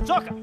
gioca!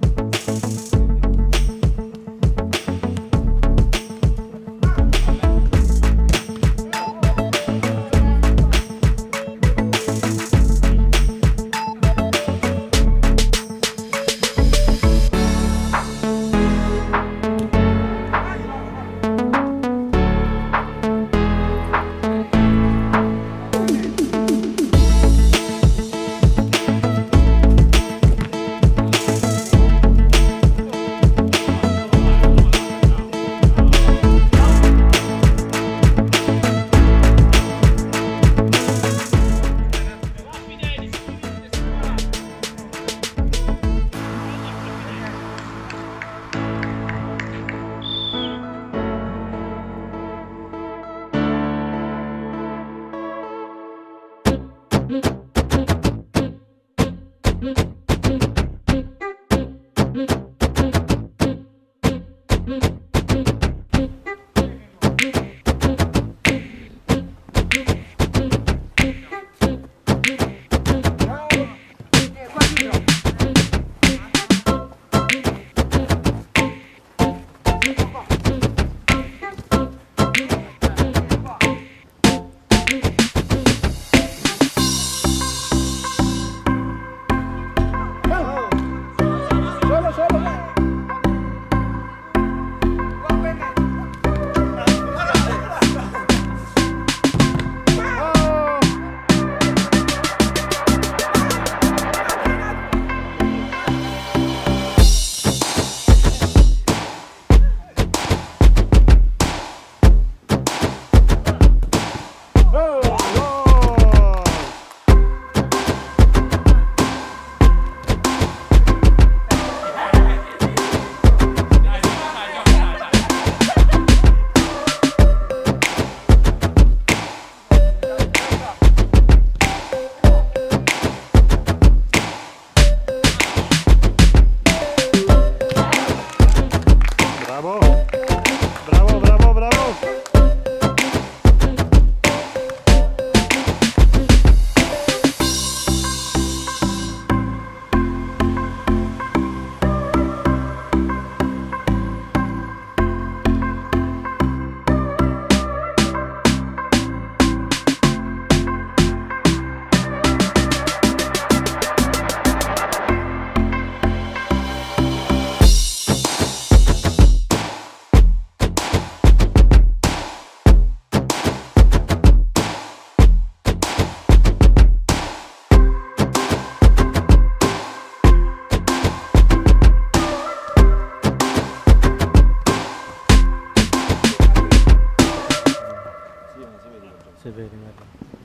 Si vede, guarda.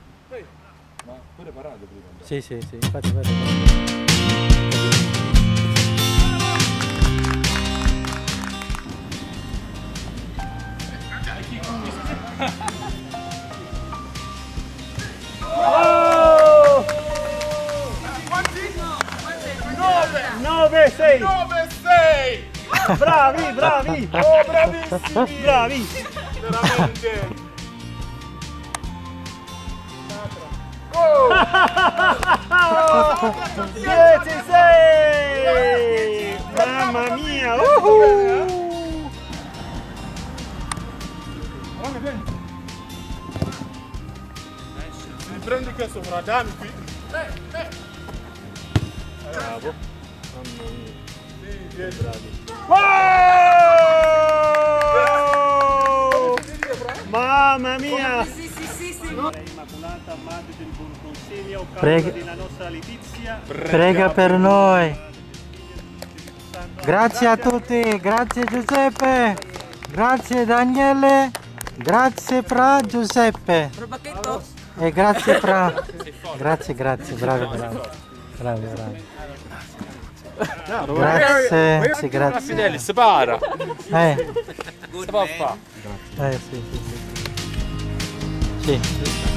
Ma pure parato prima. Sì, infatti guarda. Oh! 9-6! Bravi! Oh, bravissimi! Bravi! Veramente! Oh! 16! Mamma mia! Mi prendi che sopra Dami qui. Bravo! Mamma mia! Sì, Bravi! Mamma mia! Immacolata, Madre del Buon Consiglio, causa della nostra letizia. Prega per noi. Grazie a tutti, grazie Giuseppe, grazie Daniele, grazie Fra Giuseppe. E grazie Fra. Grazie, bravi. Grazie. Fidelli, spara! Eh, Si può fare? sì.